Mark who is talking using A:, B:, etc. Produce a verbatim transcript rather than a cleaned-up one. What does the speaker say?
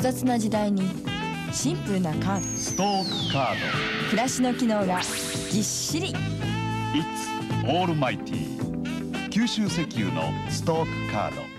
A: 雑な時代にシンプルなカード、
B: ストークカード。
A: 暮らしの機能がぎっしり。
B: It's Almighty 九州石油のストークカード。